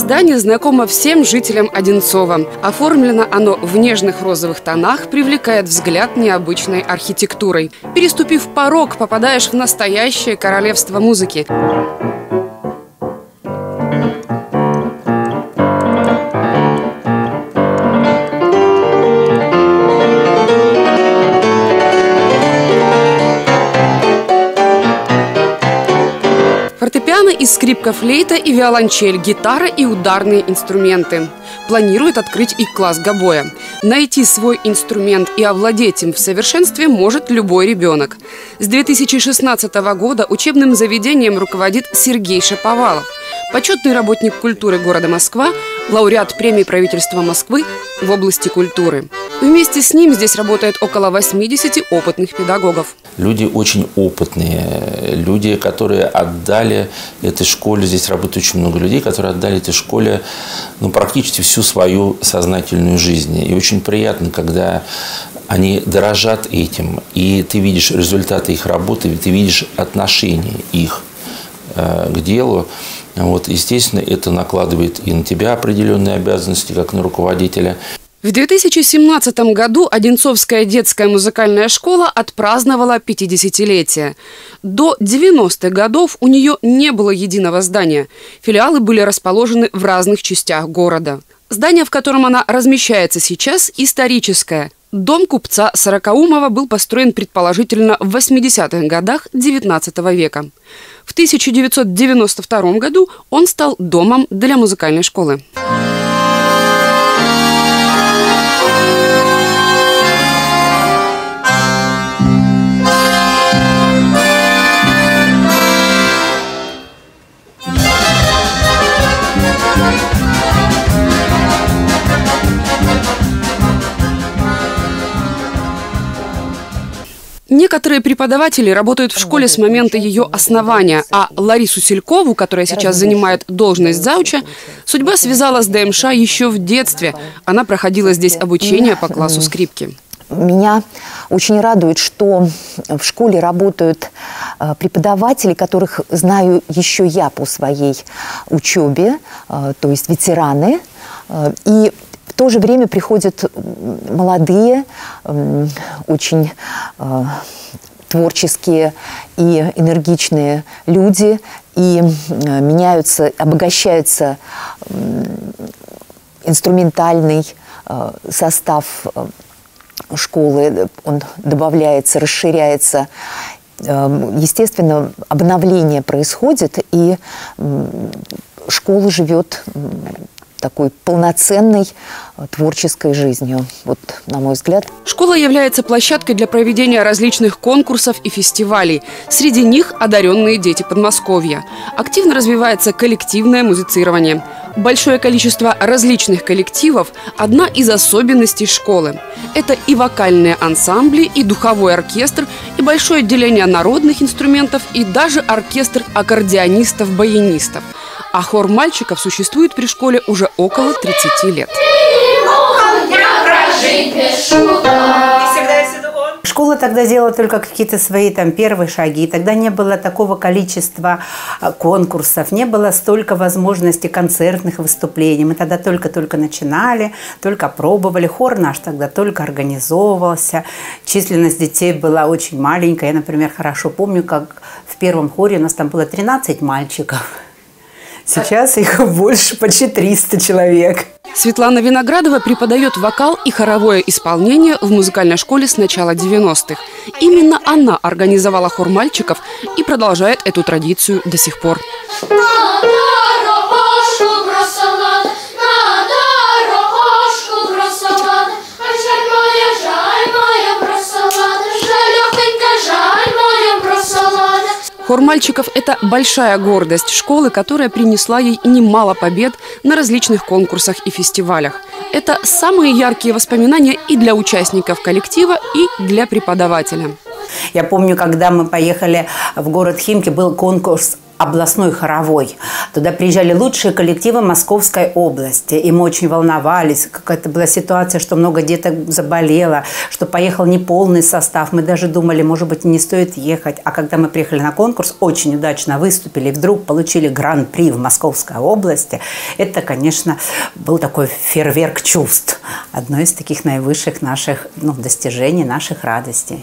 здание знакомо всем жителям Одинцова. Оформлено оно в нежных розовых тонах, привлекает взгляд необычной архитектурой. Переступив порог, попадаешь в настоящее королевство музыки. Фортепиано и скрипка, флейта и виолончель, гитара и ударные инструменты. Планирует открыть и класс гобоя. Найти свой инструмент и овладеть им в совершенстве может любой ребенок. С 2016 года учебным заведением руководит Сергей Шаповалов. Почетный работник культуры города Москва, лауреат премии правительства Москвы в области культуры. Вместе с ним здесь работает около 80 опытных педагогов. Люди очень опытные, люди, которые отдали этой школе, здесь работает очень много людей, которые отдали этой школе практически всю свою сознательную жизнь. И очень приятно, когда они дорожат этим, и ты видишь результаты их работы, ты видишь отношение их к делу. Естественно, это накладывает и на тебя определенные обязанности, как на руководителя. В 2017 году Одинцовская детская музыкальная школа отпраздновала 50-летие. До 90-х годов у нее не было единого здания. Филиалы были расположены в разных частях города. Здание, в котором она размещается сейчас, историческое. Дом купца Сорокаумова был построен предположительно в 80-х годах XIX века. В 1992 году он стал домом для музыкальной школы. Некоторые преподаватели работают в школе с момента ее основания, а Ларису Селькову, которая сейчас занимает должность зауча, судьба связала с ДМШ еще в детстве. Она проходила здесь обучение по классу скрипки. Меня очень радует, что в школе работают преподаватели, которых знаю еще я по своей учебе, то есть ветераны. И в то же время приходят молодые, очень творческие и энергичные люди, и меняются, обогащается инструментальный состав школы, он добавляется, расширяется. Естественно, обновление происходит, и школа живет такой полноценной творческой жизнью, на мой взгляд. Школа является площадкой для проведения различных конкурсов и фестивалей. Среди них одаренные дети Подмосковья. Активно развивается коллективное музицирование. Большое количество различных коллективов – одна из особенностей школы. Это и вокальные ансамбли, и духовой оркестр, и большое отделение народных инструментов, и даже оркестр аккордеонистов-баянистов. А хор мальчиков существует при школе уже около 30 лет. Школа тогда делала только какие-то свои первые шаги. Тогда не было такого количества конкурсов, не было столько возможностей концертных выступлений. Мы тогда только-только начинали, только пробовали. Хор наш тогда только организовывался. Численность детей была очень маленькая. Я, например, хорошо помню, как в первом хоре у нас там было 13 мальчиков. Сейчас их больше, почти 300 человек. Светлана Виноградова преподает вокал и хоровое исполнение в музыкальной школе с начала 90-х. Именно она организовала хор мальчиков и продолжает эту традицию до сих пор. Хор мальчиков – это большая гордость школы, которая принесла ей немало побед на различных конкурсах и фестивалях. Это самые яркие воспоминания и для участников коллектива, и для преподавателя. Я помню, когда мы поехали в город Химки, был конкурс областной хоровой. Туда приезжали лучшие коллективы Московской области. И мы очень волновались. Какая-то была ситуация, что много деток заболело, что поехал неполный состав. Мы даже думали, может быть, не стоит ехать. А когда мы приехали на конкурс, очень удачно выступили, и вдруг получили гран-при в Московской области. Это, конечно, был такой фейерверк чувств. Одно из таких наивысших наших достижений, наших радостей.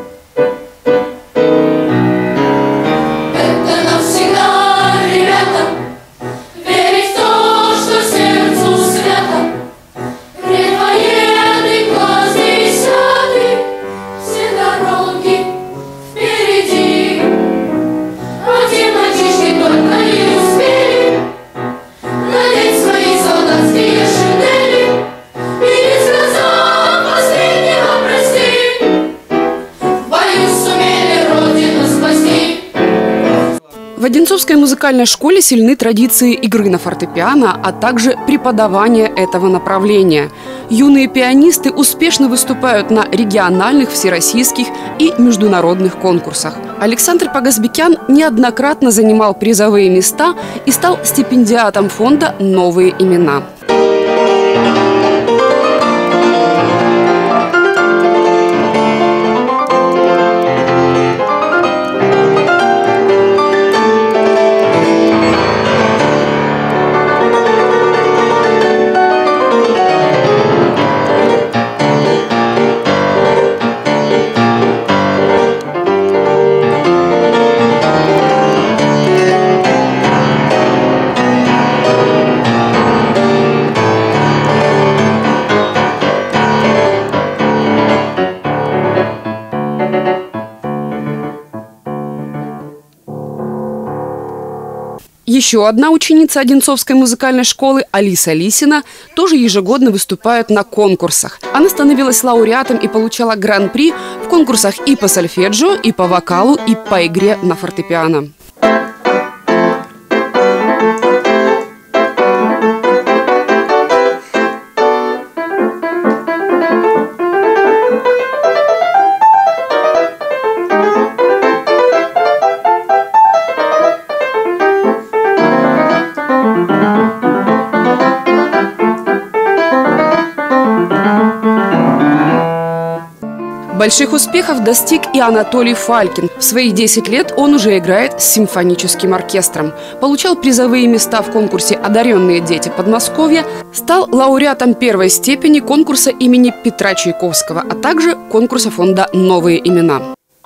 В Одинцовской музыкальной школе сильны традиции игры на фортепиано, а также преподавания этого направления. Юные пианисты успешно выступают на региональных, всероссийских и международных конкурсах. Александр Погасбекян неоднократно занимал призовые места и стал стипендиатом фонда «Новые имена». Еще одна ученица Одинцовской музыкальной школы, Алиса Лисина, тоже ежегодно выступает на конкурсах. Она становилась лауреатом и получала гран-при в конкурсах и по сольфеджио, и по вокалу, и по игре на фортепиано. Больших успехов достиг и Анатолий Фалькин. В свои 10 лет он уже играет с симфоническим оркестром. Получал призовые места в конкурсе «Одаренные дети Подмосковья», стал лауреатом первой степени конкурса имени Петра Чайковского, а также конкурса фонда «Новые имена».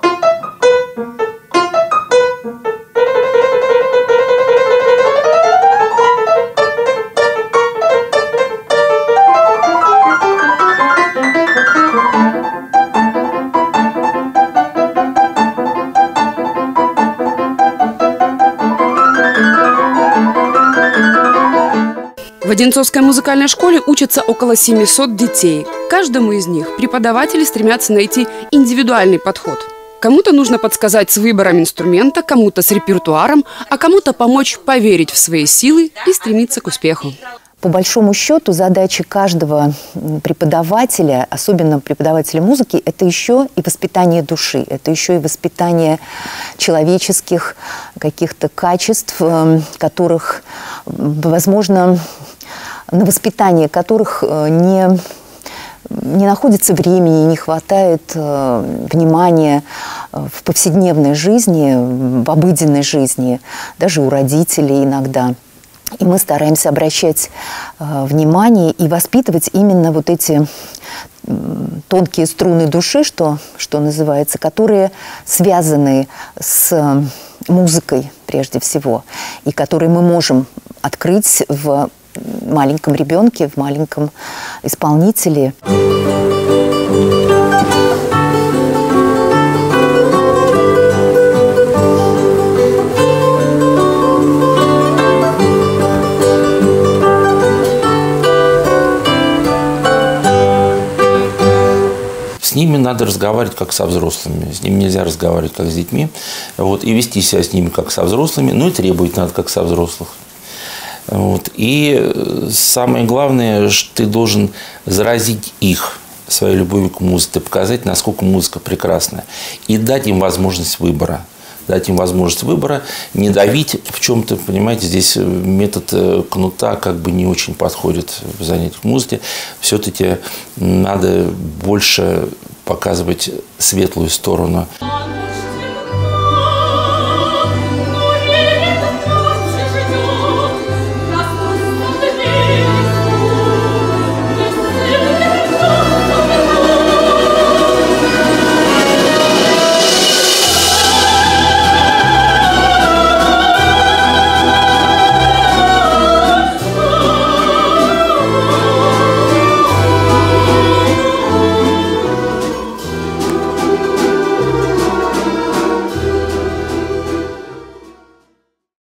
В Одинцовской музыкальной школе учатся около 700 детей. Каждому из них преподаватели стремятся найти индивидуальный подход. Кому-то нужно подсказать с выбором инструмента, кому-то с репертуаром, а кому-то помочь поверить в свои силы и стремиться к успеху. По большому счету, задача каждого преподавателя, особенно преподавателя музыки, это еще и воспитание души, это еще и воспитание человеческих каких-то качеств, которых, возможно, на воспитание которых не находится времени, не хватает внимания в повседневной жизни, в обыденной жизни, даже у родителей иногда. И мы стараемся обращать внимание и воспитывать именно вот эти тонкие струны души, что называется, которые связаны с музыкой прежде всего, и которые мы можем открыть в маленьком ребенке, в маленьком исполнителе. С ними надо разговаривать как со взрослыми. С ними нельзя разговаривать как с детьми. Вот, и вести себя с ними как со взрослыми. Ну и требовать надо как со взрослых. Вот. И самое главное, что ты должен заразить их своей любовью к музыке, показать, насколько музыка прекрасна. И дать им возможность выбора. дать им возможность выбора, не давить в чем-то, понимаете, здесь метод кнута как бы не очень подходит в занятиях музыки. Все-таки надо больше показывать светлую сторону.